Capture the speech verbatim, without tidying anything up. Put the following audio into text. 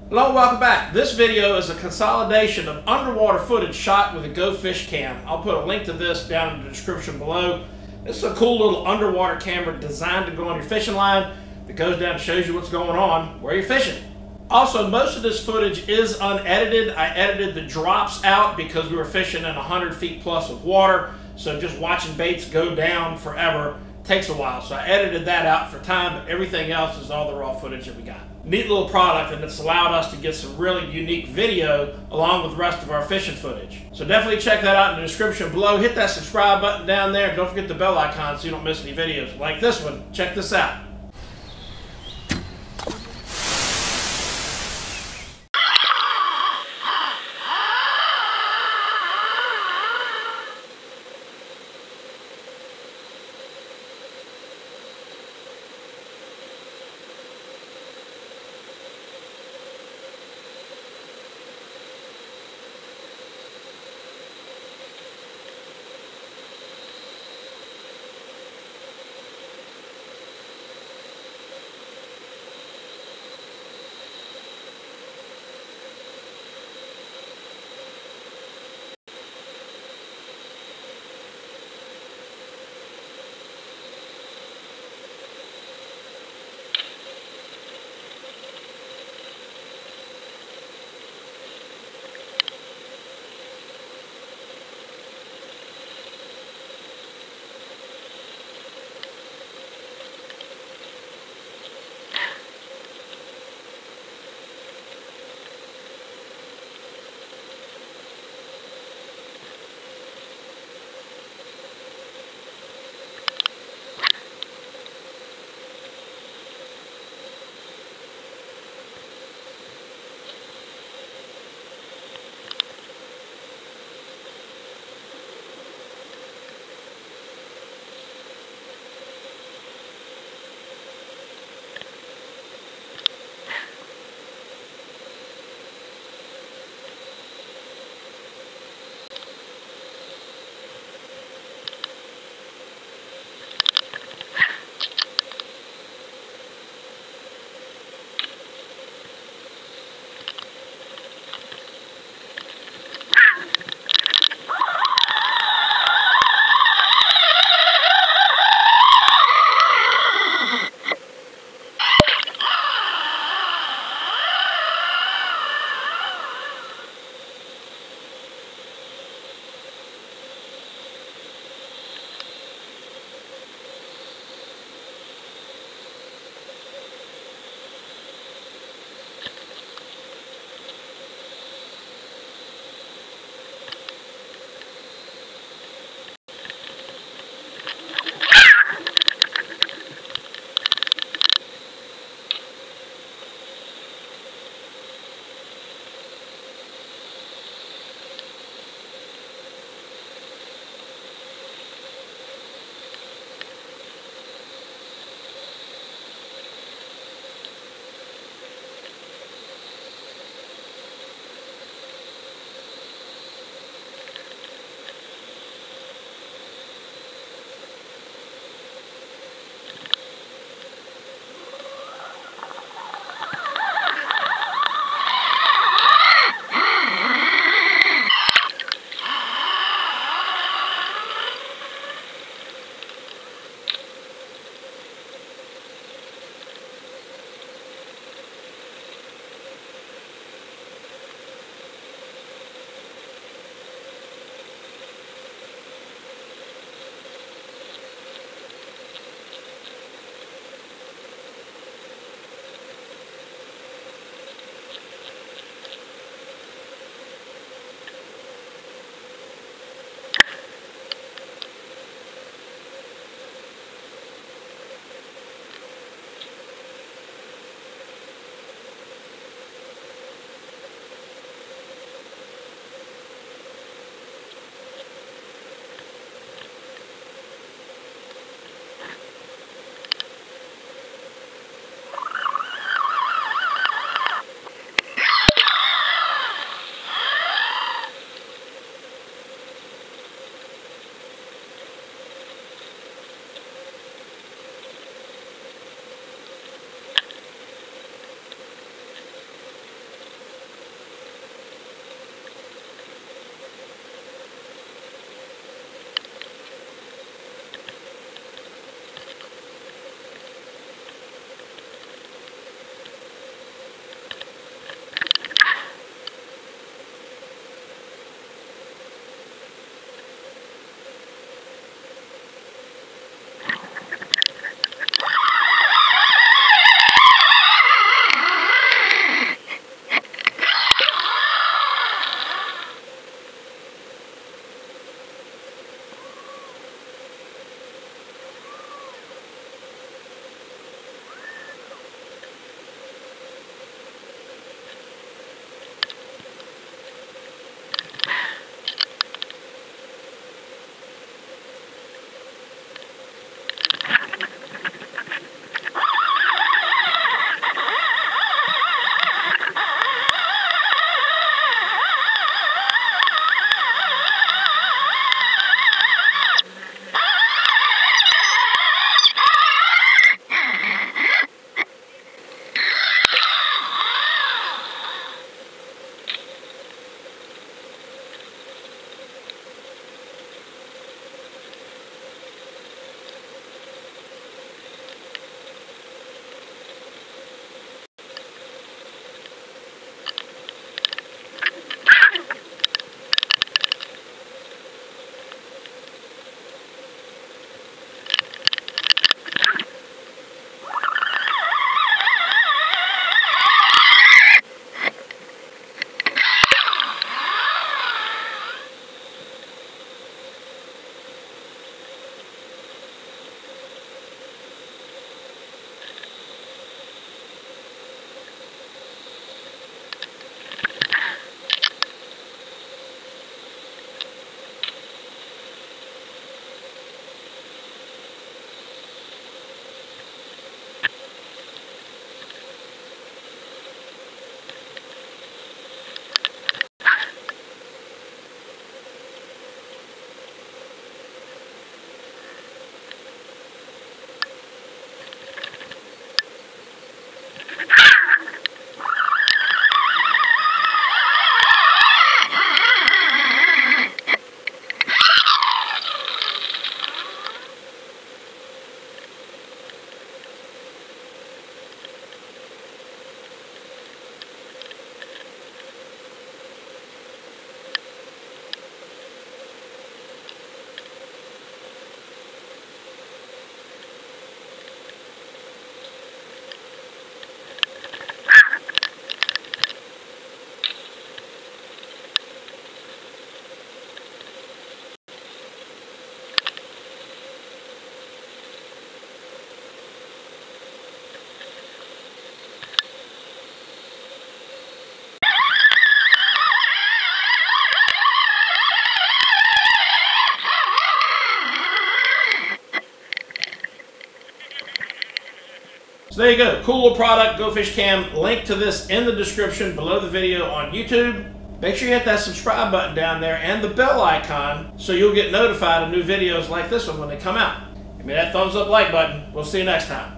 Hello and welcome back. This video is a consolidation of underwater footage shot with a GoFishCam. I'll put a link to this down in the description below. This is a cool little underwater camera designed to go on your fishing line that goes down and shows you what's going on where you're fishing. Also, most of this footage is unedited. I edited the drops out because we were fishing in one hundred feet plus of water, so just watching baits go down forever takes a while. So I edited that out for time, but everything else is all the raw footage that we got. Neat little product, and it's allowed us to get some really unique video along with the rest of our fishing footage. So definitely check that out in the description below. Hit that subscribe button down there. Don't forget the bell icon so you don't miss any videos like this one. Check this out. So there you go, cool little product, GoFish Cam. Link to this in the description below the video on YouTube. Make sure you hit that subscribe button down there and the bell icon so you'll get notified of new videos like this one when they come out. Give me that thumbs up like button. We'll see you next time.